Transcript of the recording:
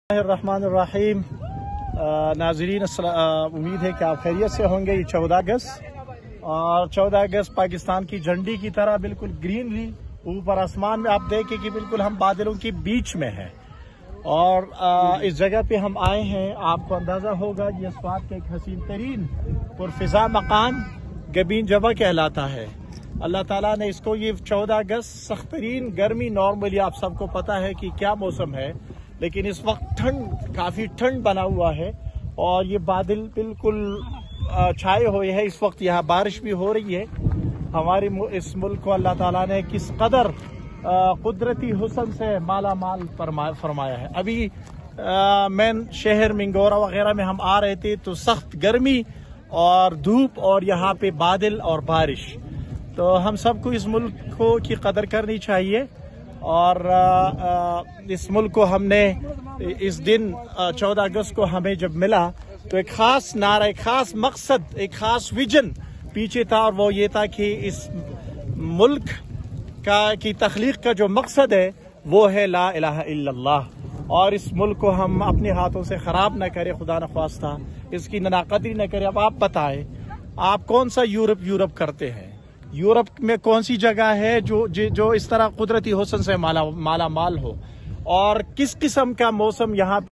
बिस्मिल्लाहिर्रहमानिर्रहीम। नाज़रीन, उम्मीद है कि आप खैरियत से होंगे। ये 14 अगस्त और 14 अगस्त पाकिस्तान की झंडी की तरह बिल्कुल ग्रीनरी ऊपर आसमान में आप देखें कि बिल्कुल हम बादलों के बीच में हैं। और इस जगह पे हम आए हैं, आपको अंदाज़ा होगा ये इस बात का एक हसीन तरीन पुरफ़िज़ा मकाम गबीन जबा कहलाता है। अल्लाह ताला ने इसको, ये 14 अगस्त सख्त तरीन गर्मी, नॉर्मली आप सबको पता है कि क्या मौसम है, लेकिन इस वक्त ठंड, काफ़ी ठंड बना हुआ है और ये बादल बिल्कुल छाए हुए हैं। इस वक्त यहाँ बारिश भी हो रही है। हमारे इस मुल्क को अल्लाह ताला ने किस कदर कुदरती हुस्न से माला माल फरमाया है। अभी मेन शहर मिंगोरा वगैरह में हम आ रहे थे तो सख्त गर्मी और धूप और यहाँ पे बादल और बारिश। तो हम सबको इस मुल्क को की कदर करनी चाहिए। और इस मुल्क को हमने इस दिन 14 अगस्त को हमें जब मिला तो एक खास नारा, एक खास मकसद, एक खास विजन पीछे था, और वो ये था कि इस मुल्क की तख्लीक का जो मकसद है वो है ला इलाहा इल्लल्लाह। और इस मुल्क को हम अपने हाथों से ख़राब न करें, खुदा न ख्वास्ता इसकी ननाकदरी न करें। अब आप बताएं, आप कौन सा यूरोप करते हैं? यूरोप में कौन सी जगह है जो इस तरह कुदरती हुस्न से माला माल हो, और किस किस्म का मौसम यहाँ